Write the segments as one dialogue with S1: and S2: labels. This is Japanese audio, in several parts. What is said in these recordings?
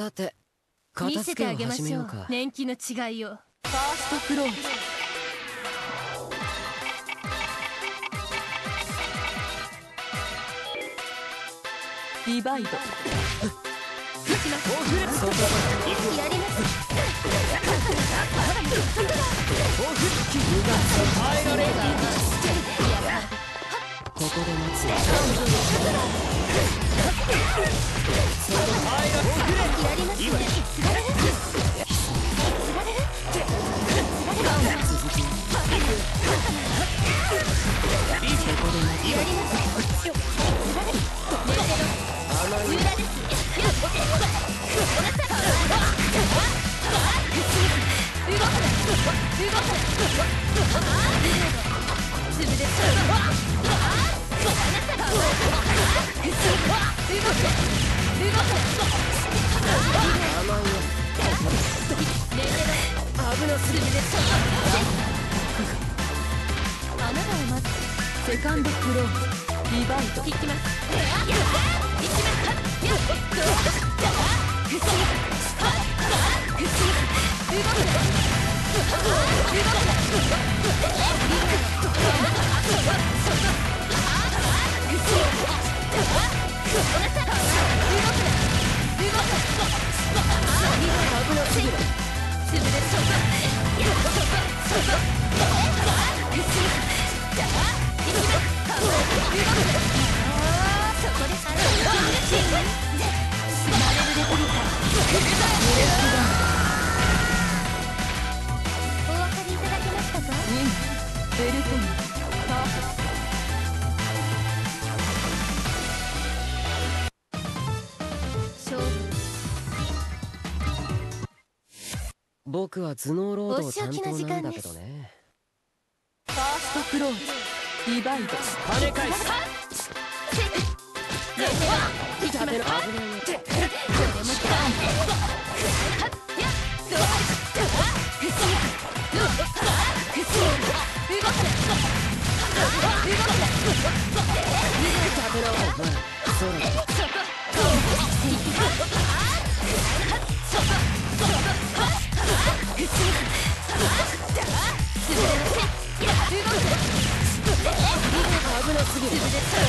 S1: さて
S2: 見
S1: 片付けを
S2: せてあげま
S1: 始めようか。
S2: しょう。年季の違いを。ファーストクローズ。ディバイド。行きます。やります。
S1: 耐えられる。ここで待つ。
S2: やりますね。セカンドクローズ。リバイト。いきます。お分かりいただけましたか？エルトムパーフェクト。勝負。
S1: 僕は頭脳労働担当なんだけどね。
S2: ファーストクローズ。ディバイド。
S1: 跳ね返す。
S2: いきます。
S1: 危ない。危なすぎる。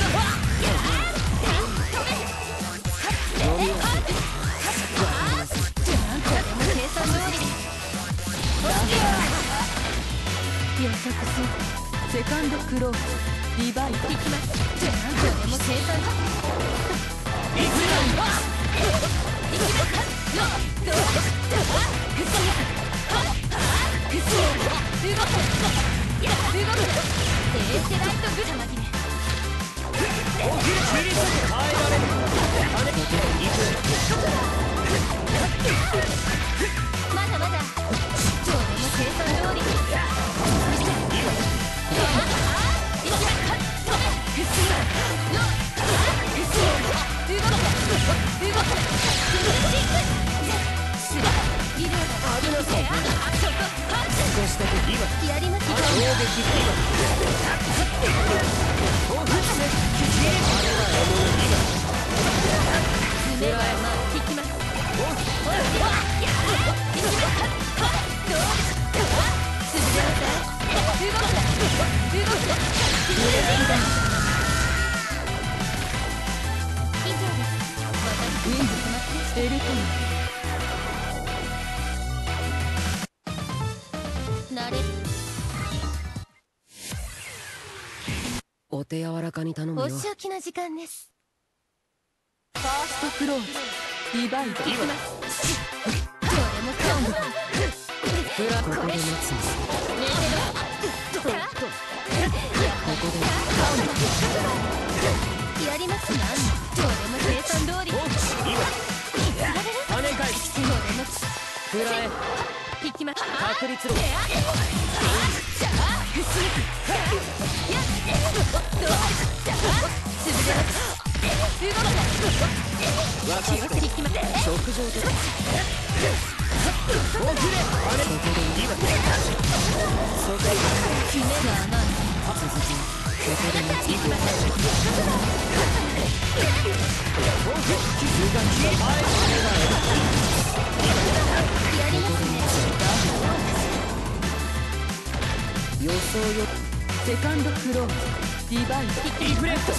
S2: 予測する。セカンドクローズ。リバイト。いきます。これも計算。いきますまだまだ。これも計算通り。やります。エルトム。慣れ。
S1: お手柔らかに頼むよ。
S2: お仕置きの時間です。ファーストクローズ。リバイド。いきます。これもカウント。
S1: ここで待つんです。
S2: やりますな。これも計算通り。
S1: 跳ね返す。
S2: これも
S1: くらえ。
S2: いきます。
S1: 確率論。食上で。続き。
S2: やりますね。
S1: 予想よ。
S2: セカンドクローズディバイド
S3: リフレクト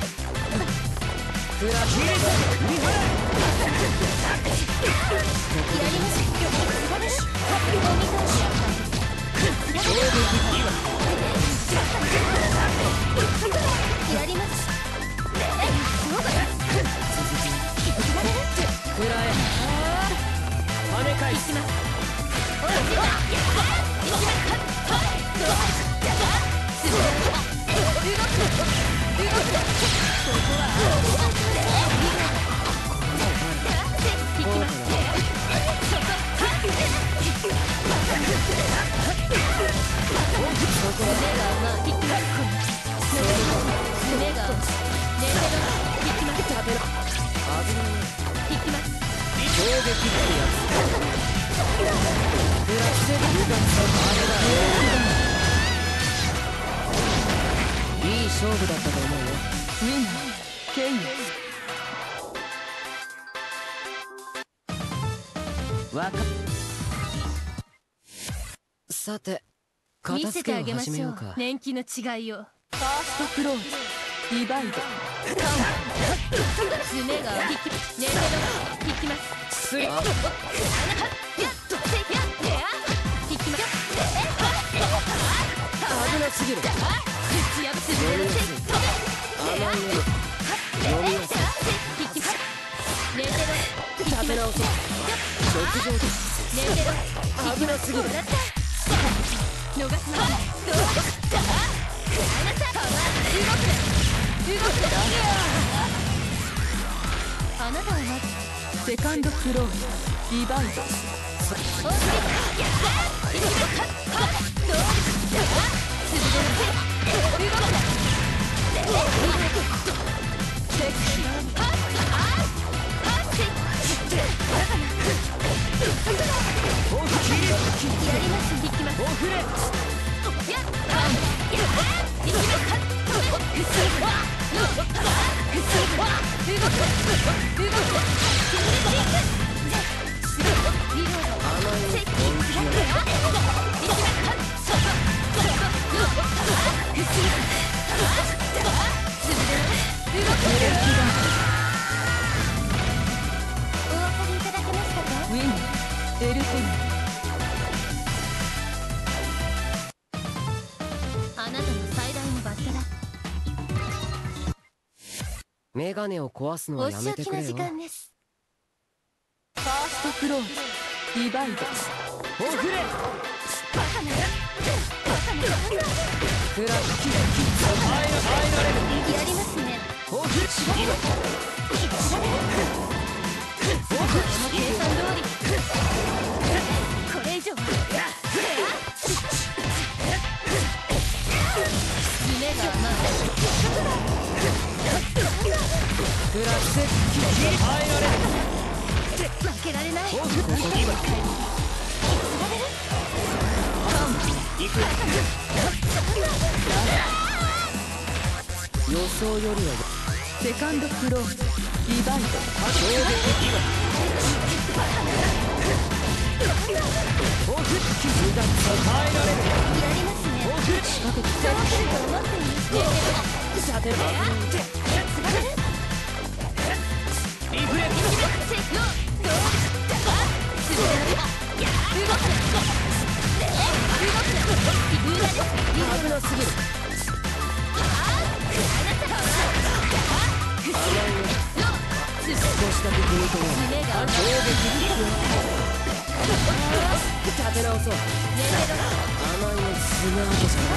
S1: フラッシュ
S3: リフレ
S2: やりますやります。
S1: フラエ跳ね返します。いい勝負だったと思うよ。
S2: ウィナーケイオス
S1: わかさて
S2: 見
S1: 片付けを
S2: せてあげましょう。
S1: 始めようか。
S2: 年季の違いを。ファーストクローズディバイド爪が引き年齢が引きます。
S1: スリッ
S2: 引きます。
S1: 危なすぎる。
S2: 口やぶつぶれのセット
S1: 甘いね。読みやすい。
S2: 引きます。年齢が
S1: 立て直そう。直上です。
S2: 年齢が
S1: 危なすぎる。
S2: 逃すな。どうだ。あなたはまずセカンドクローズディバイドウィンエルテムあなたの最大のバッタだ。
S1: メガネを壊すの
S2: お
S1: はや
S2: 仕置きの時
S1: めてくれよ。
S2: 間です。ファーストクローズディバイド
S1: オフレフラッキー
S2: やりますね。
S1: オフ
S2: 計算通り。これ以上は夢が甘い。
S1: フラッセッキー
S2: 負けられない。
S1: 予想よりは
S2: セカンドクローズディバイドやりますね。そう来ると思ってい
S1: 危なすぎる。少しだけ踏み込む。立て直そう。甘いのすなわけじゃない。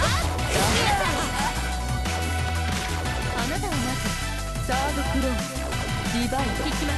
S2: あなたはまずサードクローズディバイドいきます。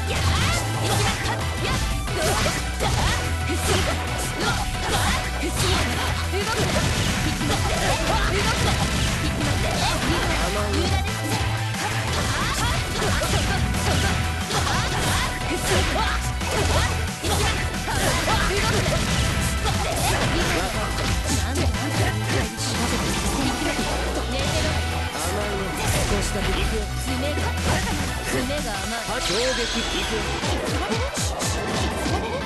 S1: 衝撃。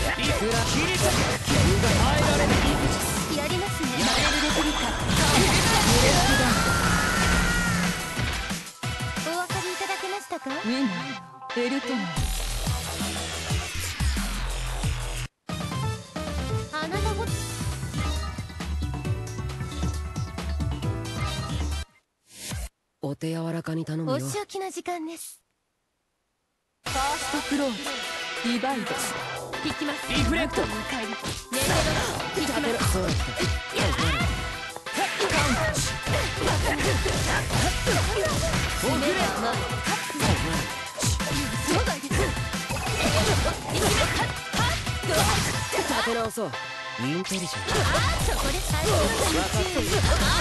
S1: いくら切り裂く剣が耐えられない
S2: やりますね。マレルレプリカお分かりいただけましたか。ウィンエルトナあなたも
S1: お手柔らかに頼むよ。
S2: お仕置きの時間です。ファーストクローズリバイド引きます。
S1: リフレクト
S2: ネメド引きます。
S1: そうだった
S2: おぐれそうだいです。
S1: 立て直そう。インテリジェント。
S2: そこで最初の
S1: 分かってる。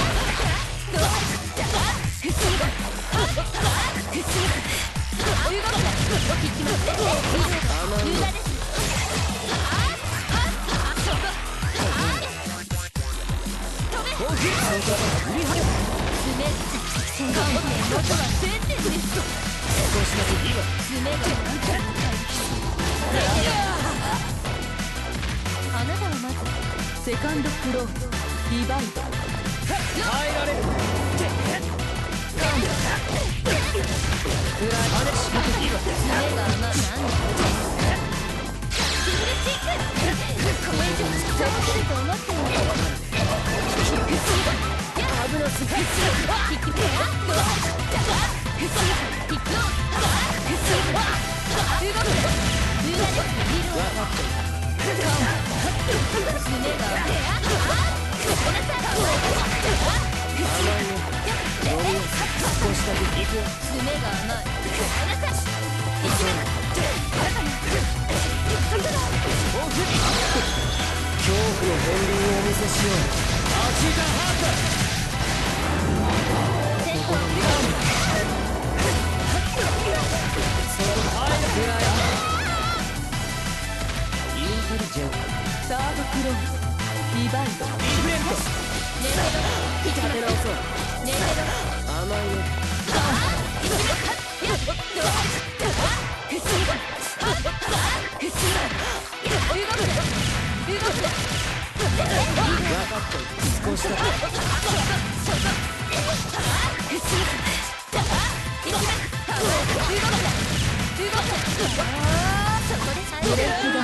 S2: あなたはまずセカンドクローズリバイド
S1: 耐えられる。
S2: 目が甘なんだ。シングルシックこれ以上そうすると思ってる。
S1: 危なすぎる。
S2: 引きペアドア引くを動く裏でビルを
S1: 分かってる。
S2: 爪がペア
S1: 少しだけ行くよ。
S2: 爪が甘い。
S1: 恐怖の片鱗をお見せしよう。アチータハート。
S2: 先行
S1: その耐えるくらい。インテリジェント。
S2: サードクローズリバイド
S1: リフレント。
S2: ネメド
S1: 立て直そう。
S2: ネメド
S1: 甘いね。分かってる。少しだけ。
S2: ブレイクダウン